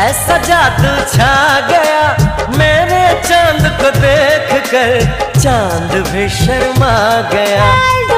ऐसा जादू छा गया मेरे चांद को देख कर, चांद भी शर्मा गया।